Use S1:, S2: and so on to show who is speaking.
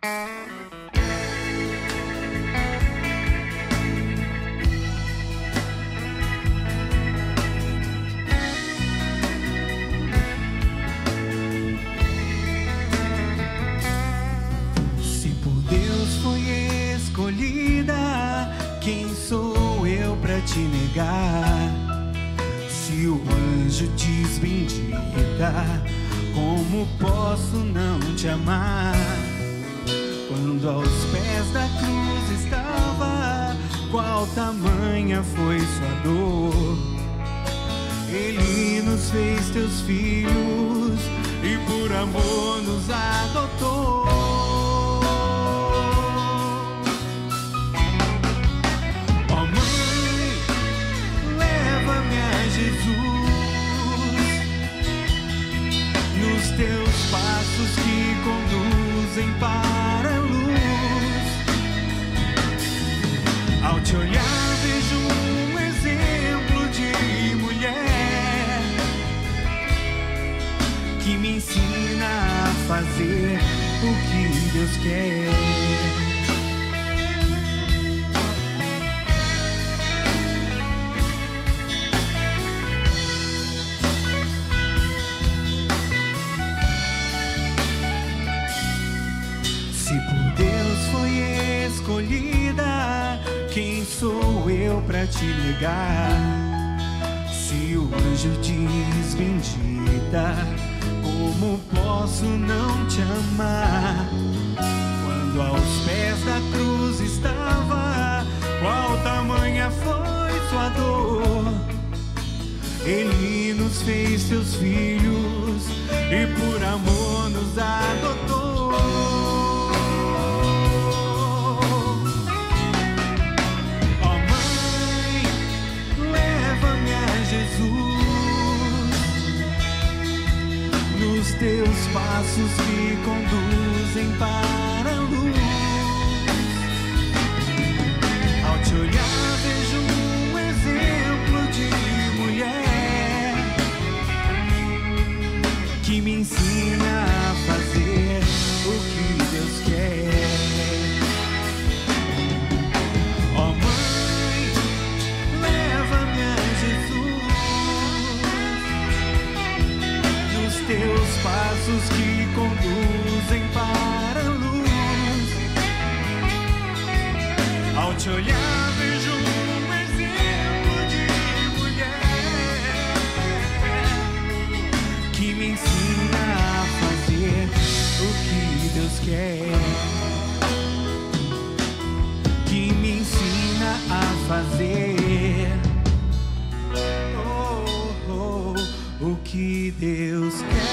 S1: Se por Deus foi escolhida, quem sou eu pra te negar? Se o anjo diz bendita, como posso não te amar? Quando aos pés da cruz estava, qual tamanha foi sua dor? Ele nos fez teus filhos e por amor nos adotou. Ó Mãe, leva-me a Jesus, nos teus passos que conduzem para a luz. Ao te olhar vejo um exemplo de mulher que me ensina a fazer o que Deus quer. Se por Deus foi escolhida, quem sou eu pra te negar? Se o anjo diz bendita, como posso não te amar? Quando aos pés da cruz estava, qual tamanha foi sua dor? Ele nos fez seus filhos e por amor nos adotou. Nos teus passos que conduzem para a luz. Ao te olhar vejo um exemplo de mulher que me ensina a fazer o que Deus quer. Ó Mãe, leva-me a Jesus, nos teus passos que conduzem para a luz. Ao te olhar vejo um exemplo de mulher que me ensina a fazer o que Deus quer, que me ensina a fazer o que Deus quer.